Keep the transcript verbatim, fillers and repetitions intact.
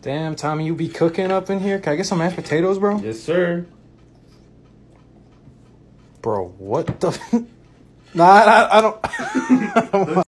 Damn, Tommy, you be cooking up in here? Can I get some mashed potatoes, bro? Yes, sir. Bro, what the... Nah, I, I don't...